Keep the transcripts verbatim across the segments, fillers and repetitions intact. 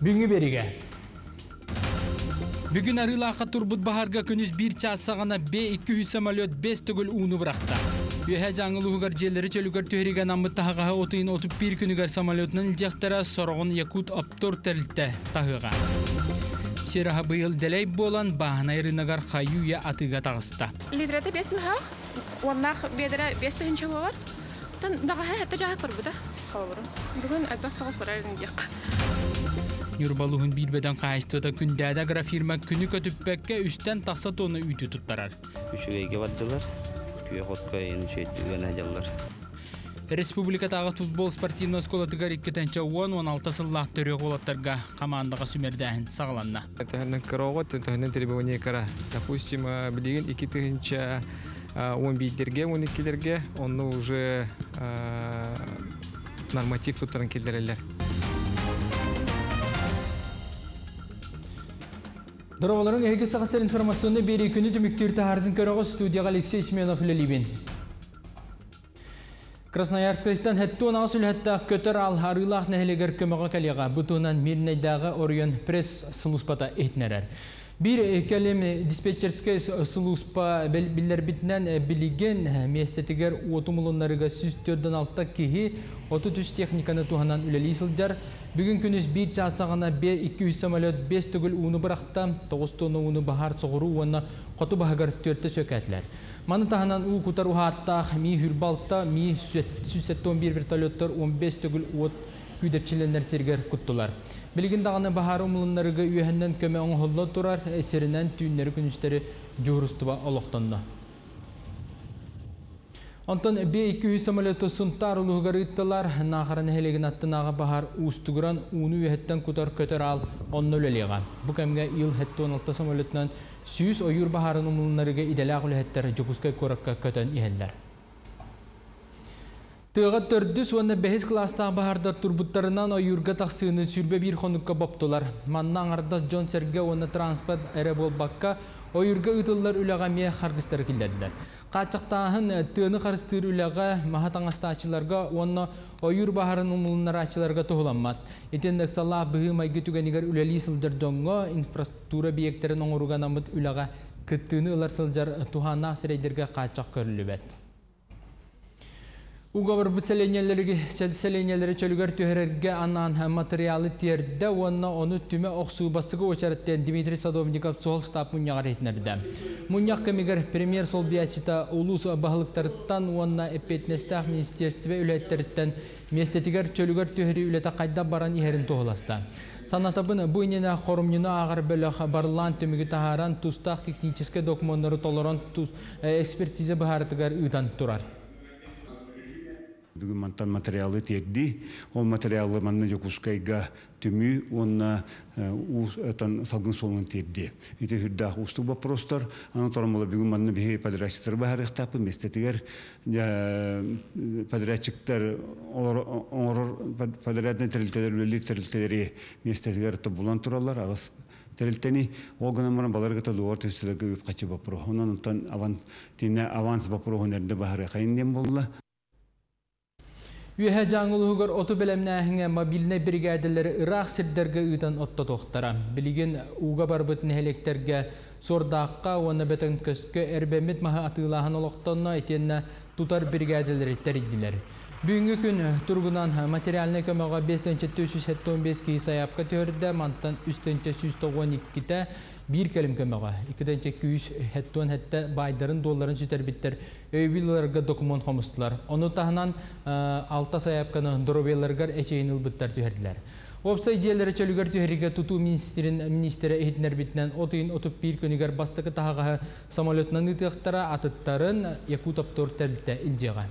Büngü beriге. Бүгін арылақа турбут бахарга күніз bir часағана B iki yüz самолет beş түгіл уыны бұрақта. Үйе жаңылуғығар жерлері чөлігер төхереген амыттағаға отыйын отып bir күнігер самолетінің ilжақтара сорғын Якут Аптор тәрілтті тағыға. Сераға бұйыл дәлей болан бағына ерінағар қайуя атыға тағыста. Лидреті бес мұхақ, орнақ бедірі бес түхінші болар. Бағаға әтті жағық бір бұда. Бүгін әдбақ сағыз бар әрін деқ. Юрбалуғын билбеден қайыстыда күндәді графирма күні көтіппәкке үстен тақса тоны үйті тұттарар. Үшіге бардылар, күйе қотқа ені шейттігін әжалар. Республикатағы футбол спортивный сколатығар иккетенче он он алты сыллақ түрек олаттарға командаға сүмердәхін сағаланна. Тәхіннің кырауға, тәхіннің требования кара. Допустим, білеген екі тыгінші он бейдерге, он екілерге, оны уже норматив тұттарын келдерелер. Дұрағыларын әйгі сағастар информационны бері күні түміктер тағардың көріғі студияға Алексей Семенов лелейбен. Красноярскалықтан хәтті он ағыз үлхәтті көтір ал арылақ нәхелегер көміға кәлеға бұтуынан мерінайдағы Орион пресс сылуспата етінерер. Bir kelime dispetcherske suluspа biller bitnen biligen mestetiger otumulunlarıga süstörden altta kihi otuz teknikanı tuhanan üleli sıljar. Bugün günüz bir çasağına B iki yüz samolyot beş tügül unu bırakta dokuz tonu unu bahar soğuru ona qotu bahagar törtte söketler. Manı tahanan u kutar uhatta mi hürbalta mi süset on bir vertolyotlar on beş tügül ot güdepçilenler serger kuttular. Bilgin dağını bahar umulunlarıga üyehenden köme oğullu turar, eserinden tüyünleri günüsteri jurustuba oloqtandı. Ondan B iki yüz samolyotu suntar uluğugar ıttılar, nağarın helegin attınağı bahar ustuguran unu üyehetten kutar köter al onunla öleliğe. Bu kemge yıl hette on altı samolyotundan süyüz oyur baharın umulunlarıga idelağı üyehetler jokuskay korakka köten iheller. Tığat tördü sonra behes klastağ baharda turbutlarından o yurga taqsığını sürbe bir konukka boptular. Mannan arda John Serge ona transport erebol bakka o yurga ıtıllar üleğamiye xargıstarı kilderdiler. Qaçaqtağın tığını qarыстır üleğe mahatangasta açılarga ona o yur baharın umulunları açılarga tohulanmat. Etendek sallah bığı maygı tüganigar üleli sıldır jongo infrastruktura biyekterin oğurugan amıt üleğe kıttığını ılar sılcar tuhana sireydirge qaçaq körülübet. Uğabır bu selenyeleri çölüger tühererge anan materyali tiyerde ona onu tüme oqsuğu bastığı uçarıtten Dimitri Sadovnikov sol stap munyağı etnerdi. Munyak kemiger premier sol biyaçita ulus bahalıktarıttan ona epetnestah ministerstve ületleritten mestetiger çölüger tüheri ülete qayda baran iherin toğulasta. Sanatabın bu inene xorumnuna ağır bölü barılan tümüge taharan tustaq teknikiske dokumentları tolerant ekspertize baharıtıgar ıdan turar. Bugün mantan materyali tekdi, o materyali manna jokuskayga tümü ona utan salgın solun tekdi. İte hürdah ustu ba prostor, anatoramola bugün manna bir padraçtır bahar ihtapı mestetiger padraçıklar or padraçne terilteler üleli terilteleri mestetiger tabulan turallar ağız. Terilteni o günümün balargata doğru tüsüldeki üp kaçı bapro. Onun tan avan tine avans bapro hünerde bahar kayınnem bolla. Üye жаңылығығыр оты білімнәхіңе мобиліне бригадалары Irak сірдерге ұйдан отта тоқтара. Білген уға барбытын әлектерге сордаққа, оны бәтін көскі әрбәмет маға атылағын олықтанына етеніне тұтар бригадалары тәридділер. Бүгінгі күн тұрғынан материаліне көміға beş bin üç yüz on beş kişi sayапқа төрді, мантан üç bin üç yüz on iki bir kelim kömüға. iki bin iki yüz on hette baydarın doların süterbitter öybillarga dokumen komustular. Onu tahınan altı sayapkanı dorobelargar eçeyin ılbıttar tüherdiler. Opsa ideyaları çölüger tüherige tutu ministeri ehitler bitinen otuyun otuz bir könüger bastıkı tahağı samolyotuna nıtıqtara atıttarın Yakut Aptor terlitte ilceğe.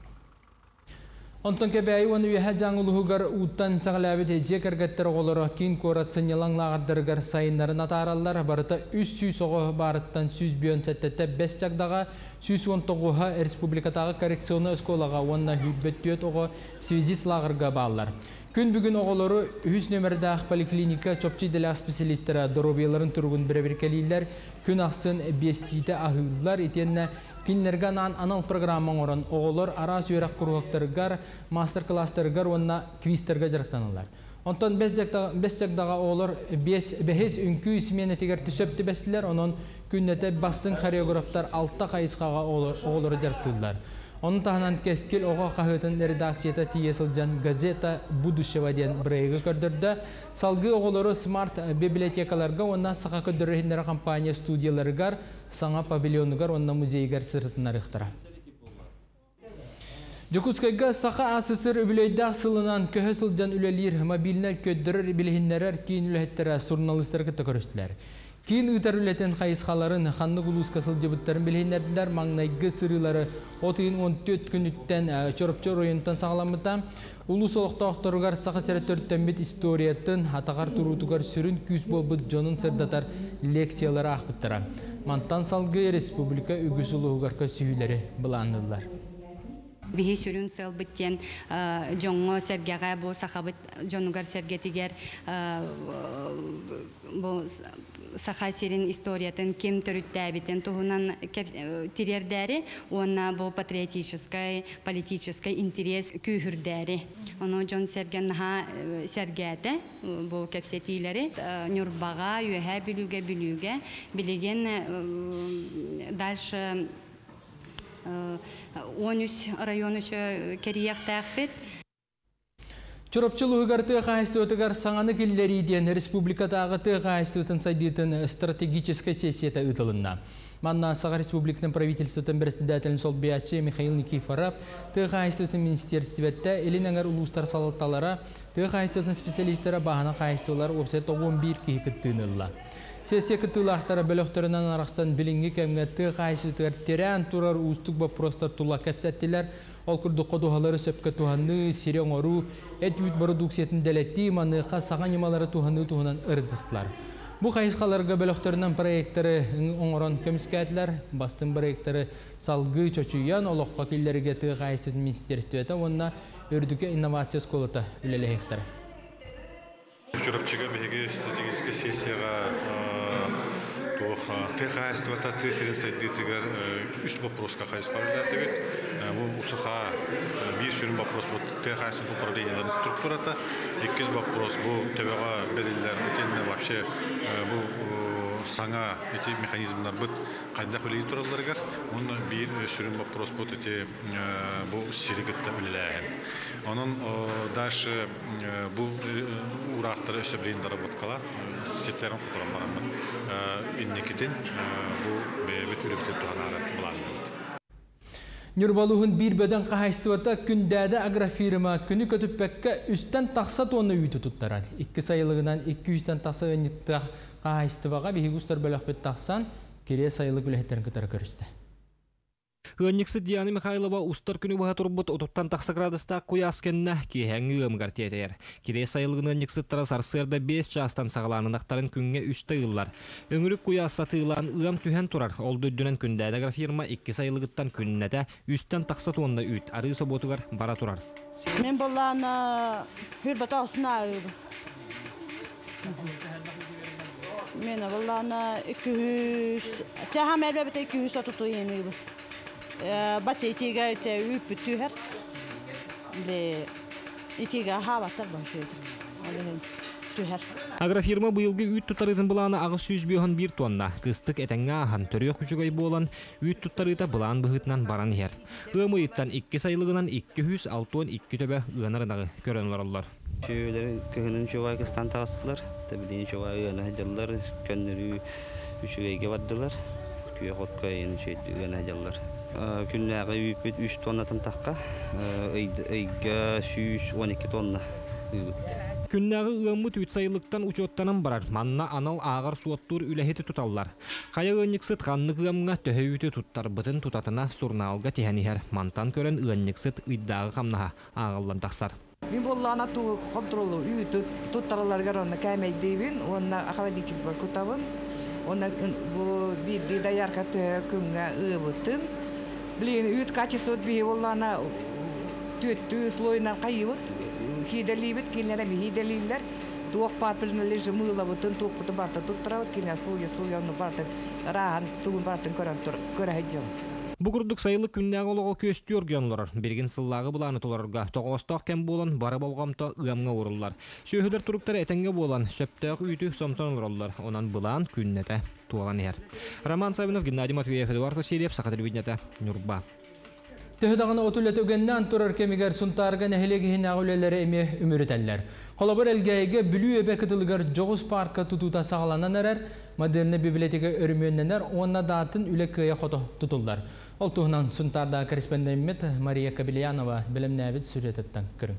Ondan kebeği onu üye жаңылығығар utan sağlayabet jekergetter oğları kin korat sanyalanlağırdargar sayınların atarallar barıta üç yüz oğu barıttan yüz biyon settette beş çakdağa yüz on toğuha Respublikatağı korreksiyonu eskolağa onna hübbet oğu svizis lağırga bağlar. Gün bugün oğulları yüz nömerdağ poliklinika çöpçü delağ spesialistleri dorobiyaların turgun birebirkeliler gün aksın bestiyde ahıllar etyenine Kinlergan anal programman oran oğullar ara süyrak kuruqtargar, master klastergar onna kvistarga jaraqtanırlar. Онтон бесжагдаға олар бәхес үнкі исмене тегерті сөпті бәстілер, онын күннеті бастың хореографтар алтта қайысқаға олары жарттылар. Onun tahanan keskil oğa qahıtın redaksiyata tiyesilcan gazeta Buduşeva diyen bireygi kördürdü. Salgı oğulları smart bibliotekalarga, ondan sağa kördürühinlere kampanya studiyalarıgar, sana pavilyonugar, ondan muzeygar sırtına rıhtara. Jokuskayga saqa asısır übüleyda sılınan köhe sılcan ülelir, mobilner köddürür bilhinlerer, kiyin ülehettere surnalistler kıta körüstüler. Kiyin ıtar ületen kayısqaların xanlı guluska sılcıbıtların bilhinlerdiler, mağnaygı sırıları otuyun on dört günütten çorupçor oyuntan sağlamıdan, ulus olukta oqtarugar saqa seretörtten bit istoriyatın hataqar turutugar sürün küs bobut jonun sırdatar leksiyaları akbıttıra. Mantan salgı Respublika ügüsülüğügar kösühüleri bulandılar. Bihi sürün sılbıtten jongo sergege bu saxabıt jonugar sergetiger bu saxa serin istoriyatın kim törüttəbiten tuhunan tirerdəri ona bu patriotiskay politiskay interes kühürdəri onu jon sergen ha sergete bu kapsetileri nurbağa yühe bilüge bilüge bilegen dальше on üç rayonu keriyek taqbet. Çorapçılığı tığ qayıstıgar sağanı killeri diyen Respublikadağı tığ qayıstıgın saydıtın стратегическая сессията ытылынна. Манна Саха Республикатын правительствотын председателин Солбиячы Михаил Никифоров тığ qayıstıgын министерстветте элинеңер улустар салатталара тığ qayıstıгын специалисттері бағана qayыстылар опсет он bir киһи кыттыынылла. Сессия кытылақтары бөлөктөрүнөн араксан билинги кемге тığ qayıstıgar терен турар устук вопроста тула кепсеттилер. Ол күрді қодуғалары сөпке туғаны, сирен ору, әт үйт продукциятын дәлетті, маныға саған емалары туғаны туғынан ұрдыстылар. Бұл қайысқаларға бөліқтерінен проекттері оңыран көміскәтілер, бастың проекттері салғы чөчүйен, олыққа келдерге тығы қайысытын министерстветі, онына өрдіке инновация сколыта үлелі хектары. Чурапчыға бәйге стратегическая сессияға тığ qayıstıvata tığ sirin saydıgıtıgar üç вопроска qayısqalılar debet. Bu usıqa bir sürün вопрос bu tığ qayıstıvata управленияларын структурата. İkiz вопрос bu tebeğa belirler etenler вообще bu sana эти механизмдар бит кайда хөлей тураларга. Onun bir sürün вопрос bu эти bu sirigitте үлеләген. Onun дальше bu урактары эшләп доработкала сеттерин фоторамбарамын. Иннекитин bu бебет үребите туганары буланы. Нюрбалуһун bir бөдөн кахайстыбата күндәдә агрофирма күнү көтүппәккә үстән такса тонны үйті туттарар. Икки сайылыгынан iki yüzтән такса өннитта кахайстыбага бихигустар бөлөкпет таксан кире сайылык үлехтерин кытары көрүстә. Гынниксы Диана Михайлова устар күнү баха турбут отуттан такса градуста куяскенна киһәңгы ымгар тиетер. Кире сайылыгынан никсыттара сарсырда beş жастан сагаланынактарын күнгә үч тыыллар. Өңүрүк куясса тыылан ым түһән турар. Ол дөддүнен күндәдә агрофирма икки сайылыгыттан күннәдә үстән такса тонна үт ары соботугар бара турар. Мен боллана хөрбата осна. Мен боллана iki yüz. Чахам әлбәттә iki yüz тоту ени. Батетига те үп түһәр. Ле итига хавата башы. Түһәр. Агрофирма быйылгы үт тутарытын буланы агыс жүз bir тонна. Кыстык этеңгә хан төрөк күчүгөй болан үт тутарыта булан быһытнан баран һәр. Ымыйттан икки сайылыгынан iki yüz altı iki төбә ынарындагы көрөнлөр. Şöyle köyünün şovay kıstan tağıstılar. Tabi deyin şovay yana hacallar. Könleri üçüge vardılar. Köye kotka yeni şey yana hacallar. Günlüğe üç tonnadan takka. Ayga yüz on iki tonna. Күннәгы ыммыт үт сайылыктан учоттанан барар. Манна анал агар суоттур үләһети туталлар. Кая ынниксыт ганны гымга төһөйүтү туттар бытын тутатына сурнаалга тиһәнихәр. Мантан көрән ынниксыт ыйдагы хамнаха агаллан таксар. Мен боллана ту контролу үтү туттарларга ронна кәмәй дейбин, онна ахрадичи бар кутабын. Онна бу бир даярка тө күнгә ыбытын. Блин, үт качество би боллана төттү слойнан кайыбыт. Хиделибит кинләре хиделилләр. Туак парпылны леже мыла бутын туак бутын барта туттырабыт кинләр суя суяны барта. Рахан тугын бартын көрән тур көрә һәҗҗәм. Бу курдук сайылы күннәг олого көстүр генлар. Бирген сыллагы буланы толарга тогосток кем болан бары болгомто ыгамга уруллар. Сөйһүдер туруктар этенге болан сөптөк үйтү сомсон уруллар. Онан булан күннете туган ер. Роман Савинов, Геннадий Матвеев, Эдуард Васильев, Саха телевидениете, Нюрба. Төһдәгән отулет өгеннән турар кемигәр сунтарга нәһилеге һинагыләләре эме өмүрәтәлләр. Колобор элгәйгә билүү эбе кытылгар Жогус паркка тутута сагалананар, модерн библиотека өрмөннәр онна датын үлеккә хото тутуллар. Ол туһнан сунтарда корреспондент Мария Кабельянова белемнәбит сюжеттан көрүн.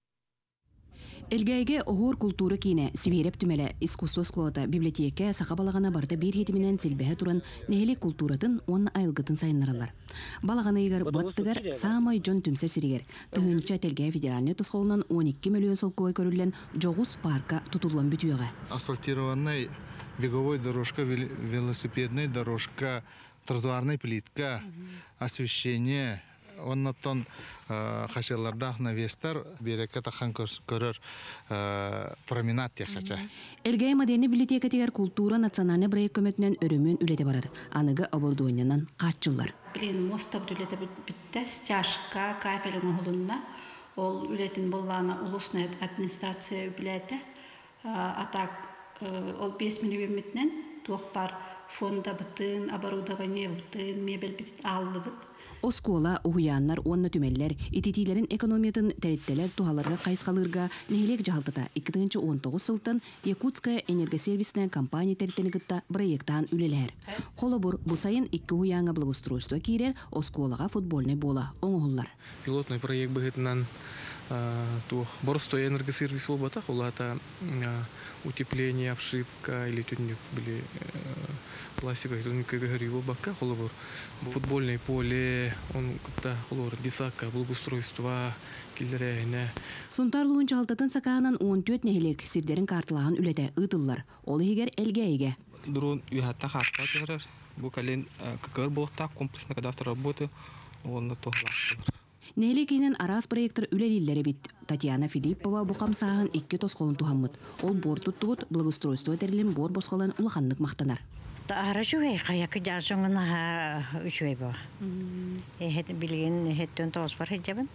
Элгәйге огор культура кине Сибиреп түмеле искусство школата библиотека сахабалагана барда бир хетименен силбәһе туран нәһилек культуратын он айлгытын сайыннаралар. Балаганы игер баттыгар самай жон түмсә сиригер. Тыгынча телгә федеральный тосқолунан он эки миллион солкой көрүлгән Жогус парка тутулган бүтүгә. Асфальтированная беговой дорожка, велосипедная дорожка, тротуарная плитка, освещение. Оннотон хашеллардах навестар берекке тахан көрөр променад яхача. Элгәй модерн библиотека тигәр культура национальный проект көмөтүнөн өрөмөн үлете барар. Аныгы оборудованиянан качылар. Блин, моста үлете битте стяжка кафелин улунна. Ол үлетин боллана улусная администрация билете. Атак ол беш миллион метнен тохпар фонда бытын оборудование бытын мебель бит алды бит. Оскола уяннар онна түмеллер ититилерин экономиятын тәриттелер тухаларга кайскалырга нехилек жалтата эки миң он тогуз сылтан Якутская энергосервисная компания тәриттенигитта проекттан үлелер. Колобур бу сайын эки уянга благоустройство кирер Осколага футбольный бола оңоллар. Пилотный проект быгытынан тух борстой энергосервис болбата улата утепление, обшивка или тюнюк были пластика, тюнюк говорил бака холовор. Футбольное поле, он как-то холор десака, благоустройство, киллерейне. Сунтарлуун жалтатын саканан он төрт нехилек сирдерин картылаган үлете ытыллар. Ол егер элгейге. Дрон юхатта хатта терер. Бу кален кыр болта комплексная кадастр работы, он на то гласылар. Неликинен арас проекттер үлелиллери бит. Татьяна Филиппова бухам саһын икки тосколун тухаммыт. Ол бор туттубут благоустройство терилин бор босқалан улаханнык мактанар. Тара жуй каяк жашыңына үчөй ба. Эхет билген эхеттен тоспар хеҗабын.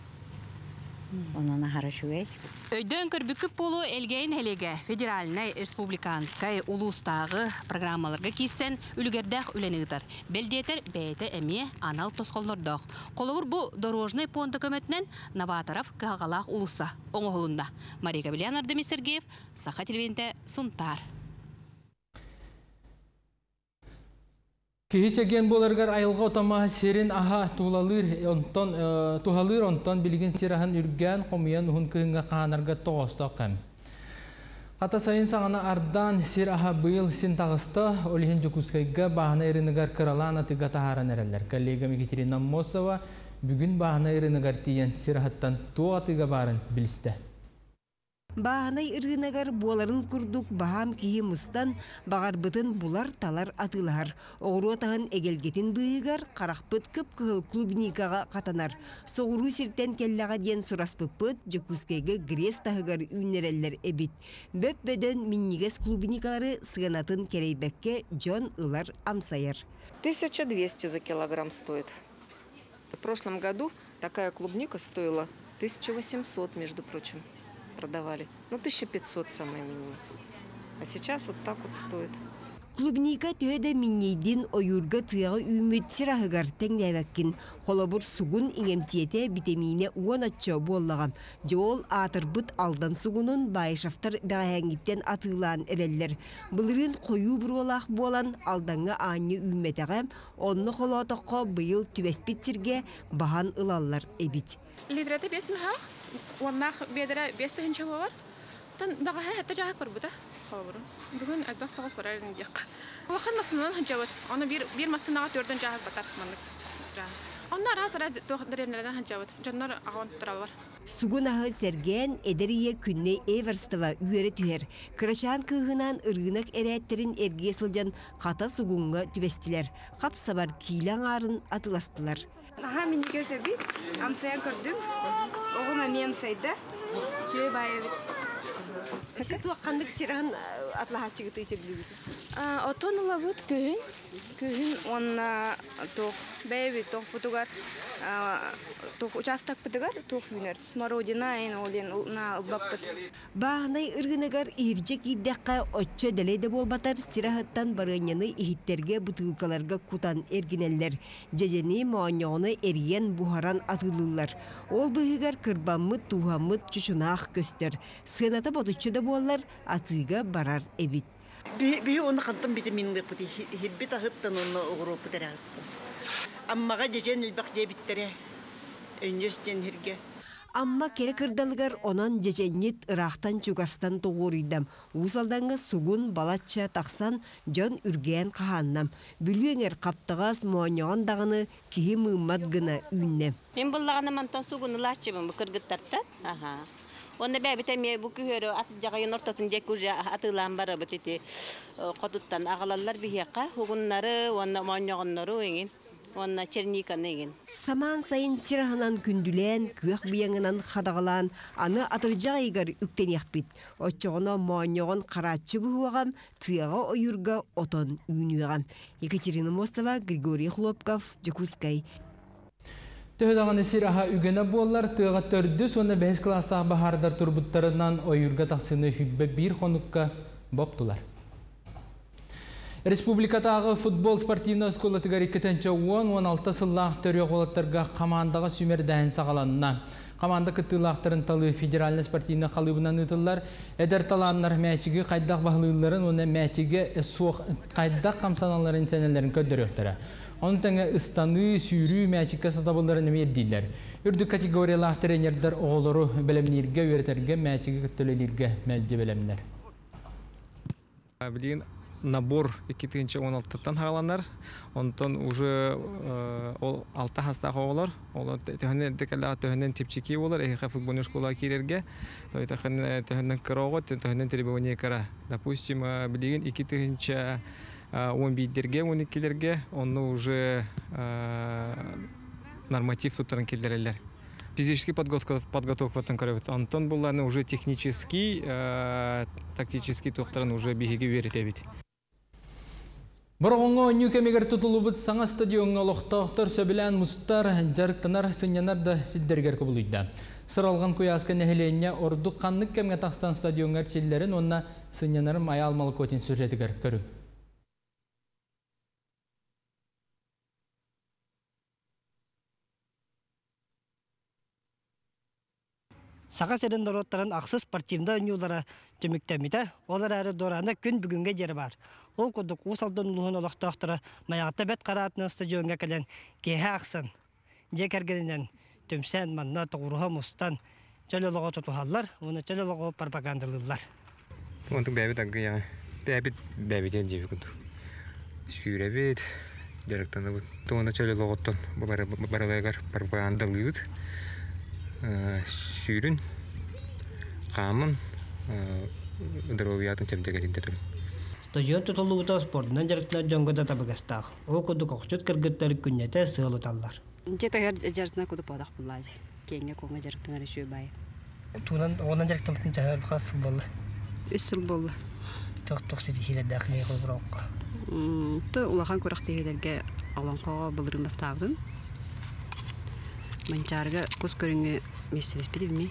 Онона харашуй. Өйдөн көрбүкүп болу элгейин хелеге федеральный республиканскай улустагы программаларга кирсен үлгердах үленигитар. Белдетер бейте эми анал тосколлордох. Колобур бу дорожный понты көмөтүнөн новаторов кагалак улуса оңолунда. Мария Кабельянова, Артемий Сергеев, Саха телевидениете, Сунтар. Кихичеген боларгар айылга отама серин аха тулалыр онтон тухалыр онтон билген сирахан үргән хомиян хун кыһынга каанарга тоостоккан. Ата сайын саңана ардан сир аха быйыл син тагыста олихин жукускайга баһана эринигар кыралан атыга тахаран эреллер. Коллегам Екатерина Мосова бүгүн баһана эринигар тиен сирахаттан туатыга барын билисте. Баһанай ыргынагар буоларын курдук баһам киһи мустан багарбытын булар талар атылар. Оруатаһын эгелгетин быйыгар карахпыт кып кыһыл клубникага катанар. Соғуру сиртен келлага диен сураспыппыт Жокускайга грес тахыгар үннереллер эбит. Бөп бөдөн миннигес клубникалары сыганатын керейбекке жон ылар амсайыр. тысяча двести за килограмм стоит. В прошлом году такая клубника стоила тысяча восемьсот, между прочим. Продавали. Ну, тысяча пятьсот самый минимум. А сейчас вот так вот стоит. Клубника төһөдө миннейдин ойурга тыягы үмүт сирахыгар теңнәбәккин. Холобур сугун иңемтиете витамине уон атчо боллагам. Жол атырбыт алдан сугунун байшафтар бәһәңиттен атылан эреллер. Былырын кою буролах болан алдаңга аñы үмметегем, онны холотокко быйыл түбеспитсирге бахан ылаллар эбит. Литраты бес меха, оннах бедера бес тыгынча бар. Тан бага хәтта жаһак бар буда. Хавры. Бүгүн адбак сагыз бар әлен дияк. Вахан масынан ханчабат. Аны бир бир масынага төрдөн жаһак батар мандык. Онна раз раз тохдыремнерден ханчабат. Жоннор агон туралар. Сугунахы серген эдерие күнне Эверстова үйері түер. Крашан кыгынан ыргынак эрәттерин эрге сылжан ката сугунга түбестилер. Капсабар килаң арын атыластылар. Аха мен никесе бит. Амсаян көрдүм. Огуна мем сайда. Чөй байы. Хәкәт ваккандык сиран атлахачыгыты есеблүгүт. Отонула бут көһүн. Көһүн онна тох бэби тох путугар тох участок путугар тох юнер. Смородина эн олен на баппыт. Баһнай ыргынагар иржек иддакка отчо деледе болбатар сирахаттан барыняны ихиттерге бутылкаларга кутан эргинеллер. Жежени мооньону эриен бухаран атылылар. Ол быһыгар кырбаммыт тухаммыт чучунах көстөр. Сыната бодуччу да боллар атыга барар эбит. Би оны кантын витаминдик бути хиббит ахыттан оны угруп терагыт. Аммага жежен илбак жебиттере. Өнөстен хирге. Amma kere kırdalgar onan jejenit ıraqtan çugastan toğuridam. Usaldanга sugun balatça taqsan jon ürgen qahanam. Bülünger kaptağas moñoğan dağını kihi mımmat gına ünnem. Men bullağına mantan sugun laşçımın bu kırgıttartan. Aha. Onda bäbite me bu kühörü atıjaga yonortatın jekurja atılan bara bititi qoduttan ağalallar bihiqa hugunları onda moñoğanları engin. Onna Черника неген. Саман сайын сираханан күндүлен, күйек бияңынан хадағалан, аны атыржа игар үктенек бит. Отчоғына моаньоғын қаратчы бұғығам, тыяға ойырға отон үйінуғам. Екатерина Мостова, Григорий Хлопков, Жекускай. Төхедағаны сираха үгені боллар, тыға төрді, соны бәс кластағы бахардар турбуттарынан ойырға тақсыны хүббе бір қоныққа боптылар. Республикатағы футбол спортивна скола тігәрі кетенче он алты сыллақ төрі қолаттарға командаға сүмер дәйін сағаланына. Команда кыттылақтарын талы федеральны спортивна қалыбынан ұтылар. Әдер таланлар мәчігі қайдақ бағылыларын, оны мәчігі қайдақ қамсаналарын сәнелерін көддір өқтірі. Оның тәңі ұстаны, сүйрі, мәчігі сатабыларын мердейлер. Үрді категориялақ тренердер оғылыру білімнерге өретерге мәчігі кыттылылерге мәлді білімлер. Набор эки тысячи он алтыдан хагаланар. Онтон уже ол алты хастагы олар. Ол төһөннән декалга төһөннән типчики олар. Эхе футбольный школа кирерге. Той тахын төһөннән кырого, төһөннән требование кара. Допустим, билеген эки тысячи он бирдерге, он икилерге, оны уже норматив туттан килдерелер. Физический подготовка подготовка танкарет. Антон булларны уже технический, тактический тохтарын уже бигеге веретебит. Борғонға нюкемегер тұтылыбыт саңа стадионға лоқтақтар сөбілән мұстар жарықтанар сынянар да сиддергер көбілуйда. Сыралған көясқа нәхілене орды қанлық кәмге тақстан стадионғар селлерін онна сынянарым ая алмалы көтен сюжетігер көрі. Саға сәрін дороттарын ақсыз спортивна өнюлары төміктемейді, олар әрі дораны күн бүгінге жері бар. Ол көдік ұсалдың ұлығын олықтақтыры маяғатта бәт қаратының стадионға кәлен кейі ақсын. Жек әргенінен төмсән манна тұғыруға мұстан чөліліға тұтуғалар, оны чөліліға пропагандалылар. Онтың бәбіт аңғы яңы, бәбіт бәбітен жебі күнді. Сүйрәбет, дәріктаны бұд. Туғына чөліліға ұттан баралайғар пропагандалылыд. Сүйрін, қамын, здоровиятын чәмдегерінде тұрын. Стадион тұтылуыта спортынан жарықтылар жоңғыда табығастақ. Ол көдік оқшыт кіргіттері күннеті сығылы таллар. Жетігер жарытына көдік бодақ бұллады. Кейінге көңі жарықтыңар үші бай. Туынан оғынан жарықтымытын жағар бұқа сыл болы? Үш сыл болы. Тоқ-тоқ сеті хилерді ақылы еқыл бұра оққа? Ты улахан көріқтегелерге аланқоға бұлырын бастағдың. Манчарга көз көріңе месселес білімей.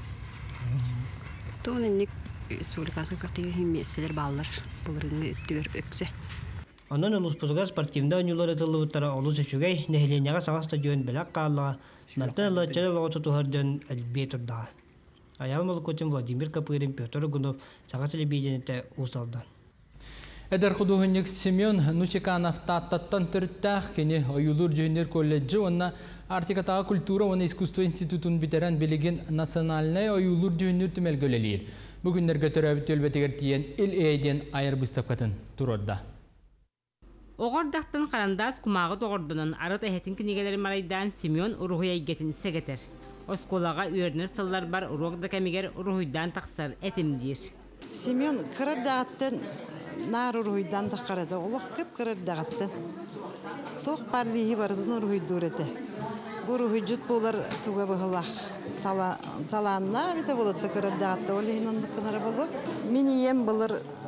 Тоғын әнек республикансын көртегі месселер балылар бұлырыңы үттігер өксе. Онын ұлыспызға спортивна өнюлар етілі ұттара олыс үшігей нәхіленеға саңа стадион біләк қалыға мәртін ұлы чәлі лоғыты тұғырдың әлбей тұрдағы. Аялмалы көтін Владимир Капырин Петр Гунов саңа сілі бейденеті ұсалдан. Эдер художник Семен Нучеканов таттаттан түрттәқ кені ойылыр жөнер колледжі, онна Артикатағы культура оны искусство институтын битерен білеген национальный ойылыр жөнер түмелгөлелер. Бүгіндерге төрәбі төлбетегер тиен ил әйден айыр бұстапқатын тұрорда. Оғырдақтың қарандас құмағы тоғырдының арыт әхетін кінегелері марайдан Семен ұрғыя егетін сәгетер. Осколаға үйерінер сыллар бар ұрғырда кәмегер ұрғыйдан тақсар әтімдер. Семен қырырдағаттың нар ұрғыйдан таққарады, олық көп қырырдағаттың. Тоқ парлиғи бардың ұрғыйдыр әті. Бұл ұрғыйджыт болар тұға бұғылақ. Таланна біті болады қырырдағатты, олығын ондыққынары болу. Мен ем болар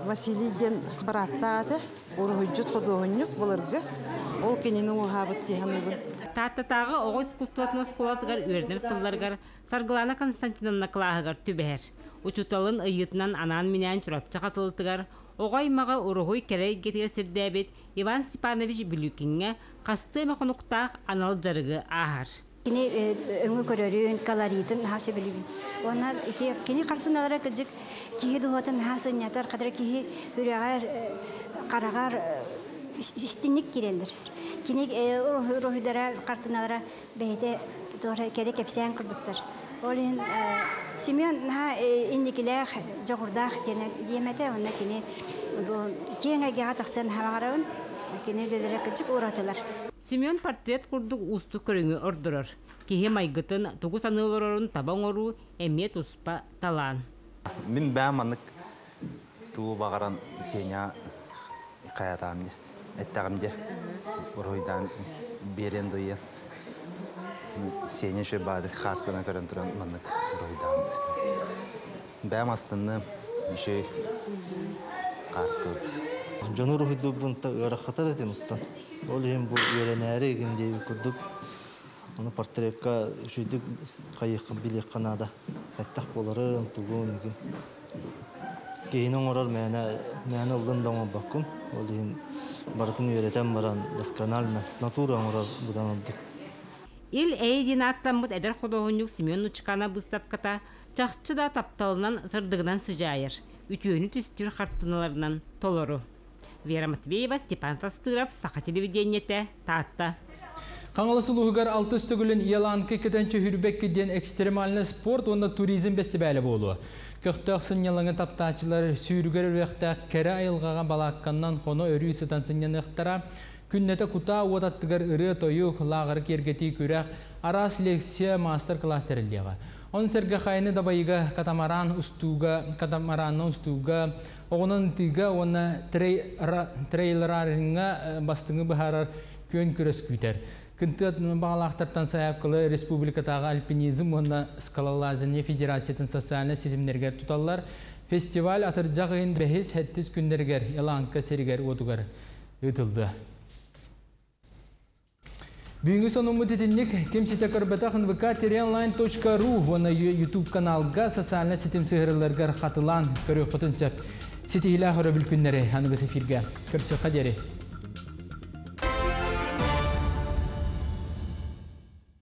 Василийден браттаты, урухуджут ходоғынюк болырғы, ол кенені уғабыт дейханығы. Таттатағы оғы искусствотын осколатығар өрдер сылларғар Саргылана Константиновна Клағығар түбәр. Учуталын ыйытынан анан минән чурапча қатылытығар, оғай маға урухуй кәрей кетер сірдәбет Иван Степанович Бүлікінге қасты мақынуқтақ анал жарығы ағар. Кini öngü körörün kaloritin hası bilibin. Onlar iki kini kartınlara kıcık kihi duhatın hası nyatar kadar kihi hüreğer karagar istinlik girelir. Kini ruhudara kartınlara beyde doğru kere kepsen kırdıktır. Olin Simeon ha indikiler jogurdak diyemete ona kini bu kenge gataksan havagarın kini dedere kıcık uğratılar. Simeon portret kurduk ustu körüngü ordurur. Kihi maygıtın tuğu sanılırın taban oru emniyet uspa talan. Min beğenmanlık tuğu bağıran senya kayatam diye. Ettağım diye. Oraydan beren doyuyan. Senya şu bağdı karşısına körün duran manlık oraydan. Beğen aslında bir şey karşı kıldı. Canı ruhu bunta ırakhatar etimuttan. Olayım bu öğreneri gibi kurduk. Onu portretka şuyduk kayık bilik kanada. Ettak boları tuğun gibi. Geyinin orar mene mene olan dama bakın. Olayım baratın öğreten baran daskanal mes natura orar budan aldık. İl eydin atlamıt eder kodoğunyuk Simeon uçkana bıstap kata çakçı da taptalınan sırdığından sıcayır. Ütüğünü tüstür karttınalarından toloru. Вера Матвеева, Степан Тастыров, Саха телевидениете, Татта. Қаңылысы лұғығар алты үстігілін еланқы кетенчі хүрбек кеден экстремальны спорт, онда туризм бәстібәлі болу. Көқтіқсын елаңы таптачылар сүйіргер өріқтақ кәрі айылғаға балаққаннан қоны өрі сытансын енықтара, күннеті құта уататтығар ұры тойық лағыр кергеті көрәқ арас лекция мастер-класс тәрілдеға. Он сәргі қайны дабайыға катамаран ұстуға, катамаранның ұстуға, оғының тиға оны трейлерарыңа бастыңы бұхарар көн көріс күйтер. Күнтіт бағалақтардан саяқылы республикатағы альпинизм, оны скалалазыне федерациятын социальны сезімдергер тұталар. Фестиваль атыржағын бәхес әттіз күндергер, еланқы сәрігер отуғар ұтылды. Бүгінгі соның мұтетінік кемсеті көрбетақын вэ ка тэ эр онлайн точка ру оны YouTube каналға социальны сетім сығырыларғар қатылан көрі құтынсы. Сетігілі ақыры бүл күннері анығыз эфирге. Көрсі қадері.